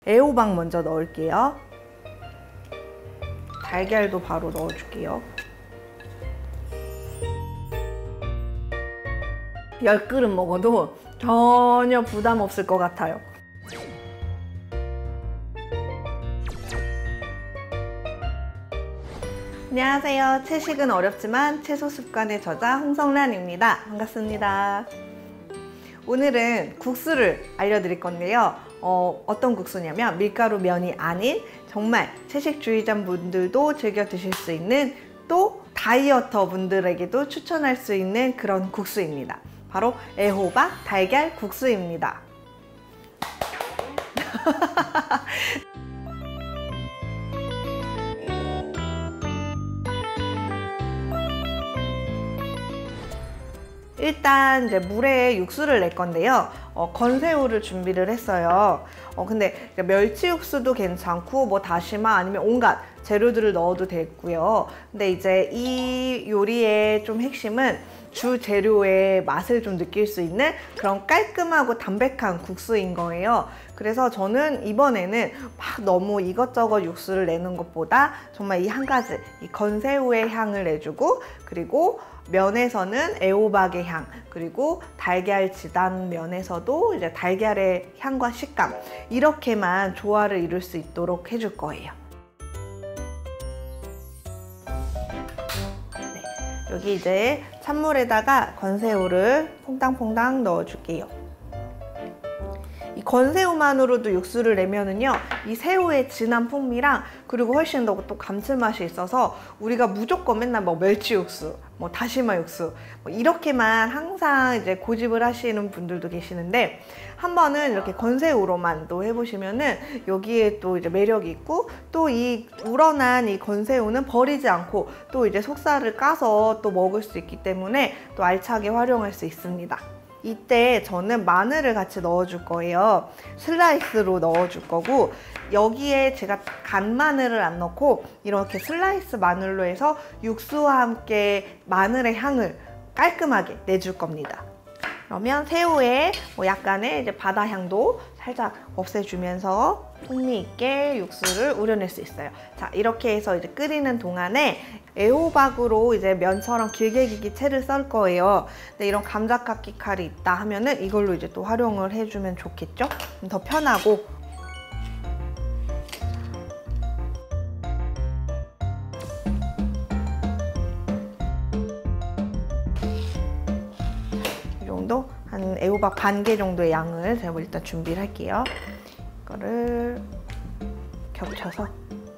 애호박 먼저 넣을게요. 달걀도 바로 넣어줄게요. 10그릇 먹어도 전혀 부담 없을 것 같아요. 안녕하세요. 채식은 어렵지만 채소 습관의 저자 홍성란입니다. 반갑습니다. 오늘은 국수를 알려드릴 건데요. 어떤 국수냐면 밀가루 면이 아닌 정말 채식주의자 분들도 즐겨 드실 수 있는, 또 다이어터 분들에게도 추천할 수 있는 그런 국수입니다. 바로 애호박 달걀 국수입니다. 일단 이제 물에 육수를 낼 건데요. 건새우를 준비를 했어요. 근데 멸치 육수도 괜찮고 뭐 다시마 아니면 온갖 재료들을 넣어도 되고요. 근데 이제 이 요리의 좀 핵심은 주 재료의 맛을 좀 느낄 수 있는 그런 깔끔하고 담백한 국수인 거예요. 그래서 저는 이번에는 막 너무 이것저것 육수를 내는 것보다 정말 이 한 가지, 이 건새우의 향을 내주고, 그리고 면에서는 애호박의 향, 그리고 달걀 지단 면에서도 이제 달걀의 향과 식감, 이렇게만 조화를 이룰 수 있도록 해줄 거예요. 네, 여기 이제 찬물에다가 건새우를 퐁당퐁당 넣어줄게요. 이 건새우만으로도 육수를 내면은요, 이 새우의 진한 풍미랑 그리고 훨씬 더 또 감칠맛이 있어서 우리가 무조건 맨날 뭐 멸치 육수, 뭐 다시마 육수, 뭐 이렇게만 항상 이제 고집을 하시는 분들도 계시는데, 한 번은 이렇게 건새우로만 또 해보시면은 여기에 또 이제 매력이 있고, 또 이 우러난 이 건새우는 버리지 않고 또 이제 속살을 까서 또 먹을 수 있기 때문에 또 알차게 활용할 수 있습니다. 이때 저는 마늘을 같이 넣어줄 거예요. 슬라이스로 넣어줄 거고, 여기에 제가 간 마늘을 안 넣고 이렇게 슬라이스 마늘로 해서 육수와 함께 마늘의 향을 깔끔하게 내줄 겁니다. 그러면 새우에 뭐 약간의 이제 바다 향도 살짝 없애주면서 풍미 있게 육수를 우려낼 수 있어요. 자, 이렇게 해서 이제 끓이는 동안에 애호박으로 이제 면처럼 길게 채를 썰 거예요. 근데 이런 감자깎이 칼이 있다 하면은 이걸로 이제 또 활용을 해주면 좋겠죠? 더 편하고. 이 정도? 한 애호박 반 개 정도의 양을 제가 일단 준비를 할게요. 이거를 겹쳐서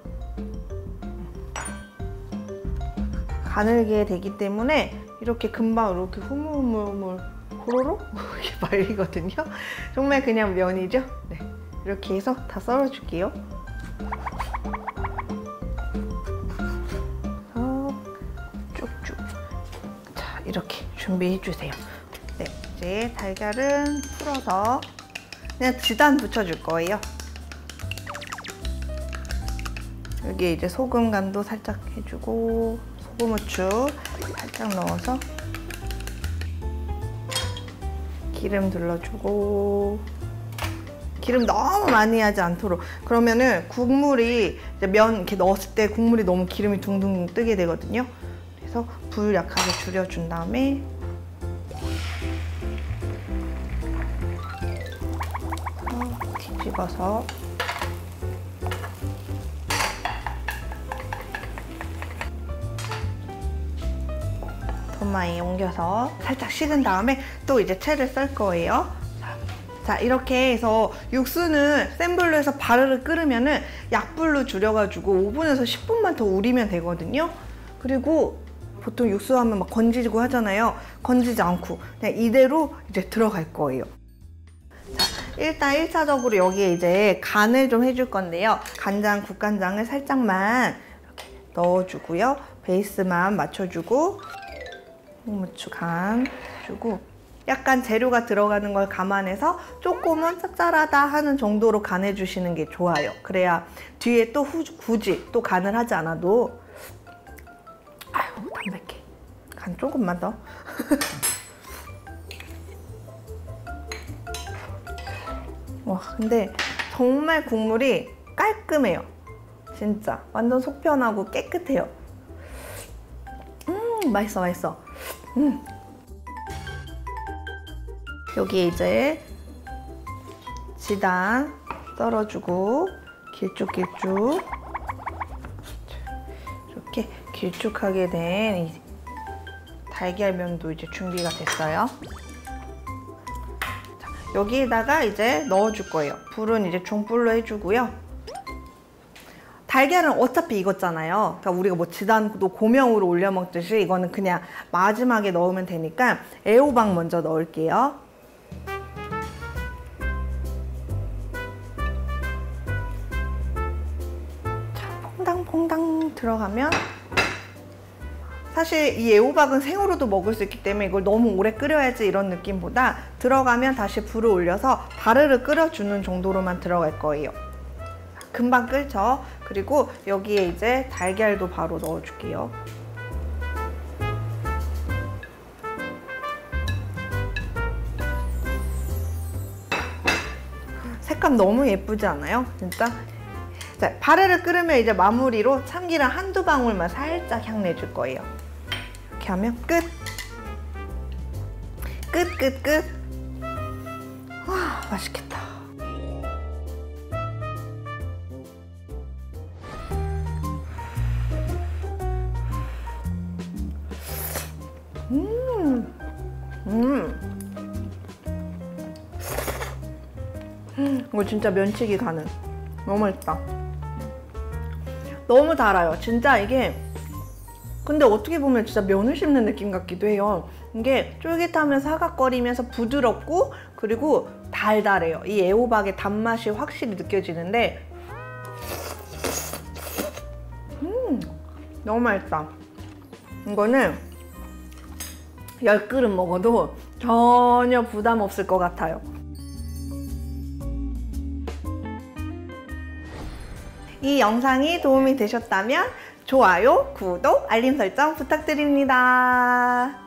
가늘게 되기 때문에 이렇게 금방 이렇게 흐물흐물 호로록 이렇게 말리거든요. 정말 그냥 면이죠. 네, 이렇게 해서 다 썰어줄게요. 쭉쭉. 자, 이렇게 준비해주세요. 네, 이제 달걀은 풀어서 그냥 지단 붙여줄 거예요. 여기에 이제 소금 간도 살짝 해주고, 소금, 후추 살짝 넣어서 기름 둘러주고, 기름 너무 많이 하지 않도록. 그러면은 국물이 이제 면 이렇게 넣었을 때 국물이 너무 기름이 둥둥 뜨게 되거든요. 그래서 불 약하게 줄여준 다음에 뒤집어서 도마에 옮겨서 살짝 식은 다음에 또 이제 채를 썰 거예요. 자, 이렇게 해서 육수는 센 불로 해서 바르르 끓으면은 약불로 줄여가지고 5분에서 10분만 더 우리면 되거든요. 그리고 보통 육수 하면 막 건지고 하잖아요. 건지지 않고 그냥 이대로 이제 들어갈 거예요. 자, 일단 1차적으로 여기에 이제 간을 좀 해줄 건데요. 간장, 국간장을 살짝만 이렇게 넣어주고요. 베이스만 맞춰주고, 홍무추 간 주고, 약간 재료가 들어가는 걸 감안해서 조금은 짭짤하다 하는 정도로 간해 주시는 게 좋아요. 그래야 뒤에 또 굳이 또 간을 하지 않아도, 아유 담백해. 간 조금만 더. 와, 근데 정말 국물이 깔끔해요. 진짜 완전 속 편하고 깨끗해요. 맛있어, 맛있어. 여기에 이제 지단 썰어주고 길쭉길쭉 이렇게 길쭉하게 된 이 달걀면도 이제 준비가 됐어요. 자, 여기에다가 이제 넣어줄 거예요. 불은 이제 중불로 해주고요. 달걀은 어차피 익었잖아요. 그러니까 우리가 뭐 지단도 고명으로 올려 먹듯이 이거는 그냥 마지막에 넣으면 되니까 애호박 먼저 넣을게요. 자, 퐁당퐁당 들어가면, 사실 이 애호박은 생으로도 먹을 수 있기 때문에 이걸 너무 오래 끓여야지 이런 느낌보다 들어가면 다시 불을 올려서 바르르 끓여주는 정도로만 들어갈 거예요. 금방 끓죠. 그리고 여기에 이제 달걀도 바로 넣어줄게요. 색감 너무 예쁘지 않아요? 진짜? 자, 바르르 끓으면 이제 마무리로 참기름 한두 방울만 살짝 향 내줄 거예요. 이렇게 하면 끝! 끝, 끝, 끝! 와, 맛있겠다. 이거 진짜 면치기 가능. 너무 맛있다. 너무 달아요. 진짜 이게, 근데 어떻게 보면 진짜 면을 씹는 느낌 같기도 해요. 이게 쫄깃하면서 사각거리면서 부드럽고, 그리고 달달해요. 이 애호박의 단맛이 확실히 느껴지는데 너무 맛있다. 이거는 10그릇 먹어도 전혀 부담 없을 것 같아요. 이 영상이 도움이 되셨다면 좋아요, 구독, 알림 설정 부탁드립니다.